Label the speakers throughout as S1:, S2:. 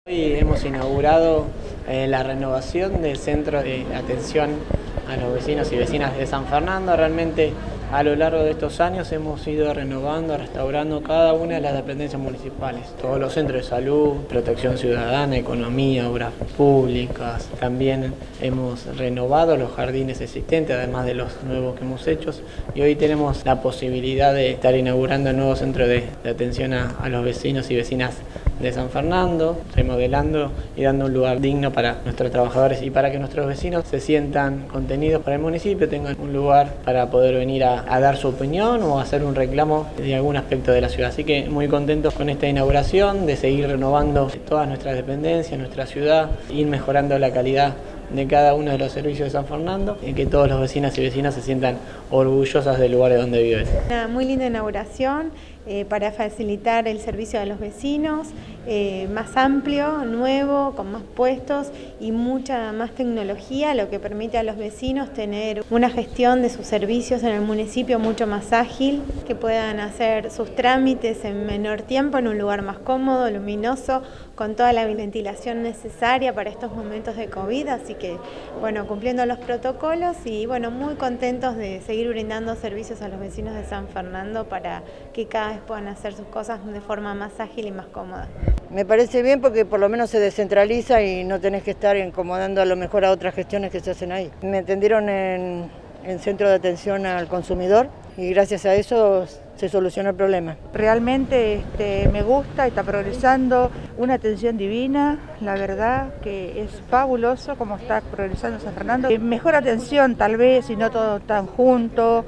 S1: Hoy hemos inaugurado la renovación del centro de atención a los vecinos y vecinas de San Fernando. Realmente a lo largo de estos años hemos ido renovando, restaurando cada una de las dependencias municipales. Todos los centros de salud, protección ciudadana, economía, obras públicas. También hemos renovado los jardines existentes, además de los nuevos que hemos hecho. Y hoy tenemos la posibilidad de estar inaugurando el nuevo centro de atención a los vecinos y vecinas de San Fernando, remodelando y dando un lugar digno para nuestros trabajadores y para que nuestros vecinos se sientan contenidos para el municipio, tengan un lugar para poder venir a dar su opinión o hacer un reclamo de algún aspecto de la ciudad. Así que muy contentos con esta inauguración, de seguir renovando todas nuestras dependencias, nuestra ciudad, ir mejorando la calidad de cada uno de los servicios de San Fernando y que todos los vecinos y vecinas se sientan orgullosas del lugar de donde viven.
S2: Una muy linda inauguración para facilitar el servicio a los vecinos, más amplio, nuevo, con más puestos y mucha más tecnología, lo que permite a los vecinos tener una gestión de sus servicios en el municipio mucho más ágil, que puedan hacer sus trámites en menor tiempo, en un lugar más cómodo, luminoso, con toda la ventilación necesaria para estos momentos de COVID, así que bueno, cumpliendo los protocolos y bueno, muy contentos de seguir brindando servicios a los vecinos de San Fernando para que cada vez puedan hacer sus cosas de forma más ágil y más cómoda.
S3: Me parece bien porque por lo menos se descentraliza y no tenés que estar incomodando a lo mejor a otras gestiones que se hacen ahí. Me atendieron en centro de atención al consumidor y gracias a eso se solucionó el problema.
S4: Realmente me gusta, está progresando, una atención divina, la verdad que es fabuloso como está progresando San Fernando. Mejor atención tal vez y no todo tan junto.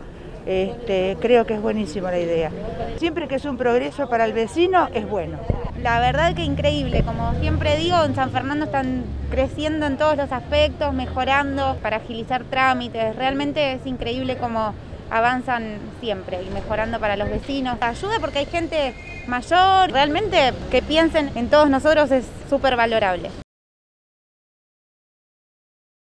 S4: Creo que es buenísima la idea. Siempre que es un progreso para el vecino es bueno.
S5: La verdad que increíble, como siempre digo, en San Fernando están creciendo en todos los aspectos, mejorando para agilizar trámites. Realmente es increíble cómo avanzan siempre y mejorando para los vecinos. Ayuda porque hay gente mayor, realmente que piensen en todos nosotros es súper valorable.